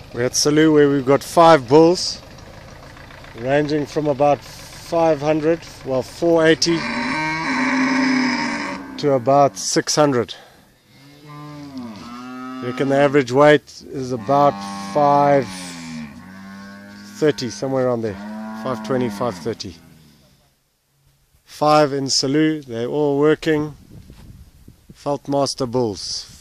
We're at Selous, where we've got 5 bulls ranging from about 500, well 480 to about 600. I reckon the average weight is about 530, somewhere around there, 520, 530. 5 in Selous, they're all working, Veldmaster bulls.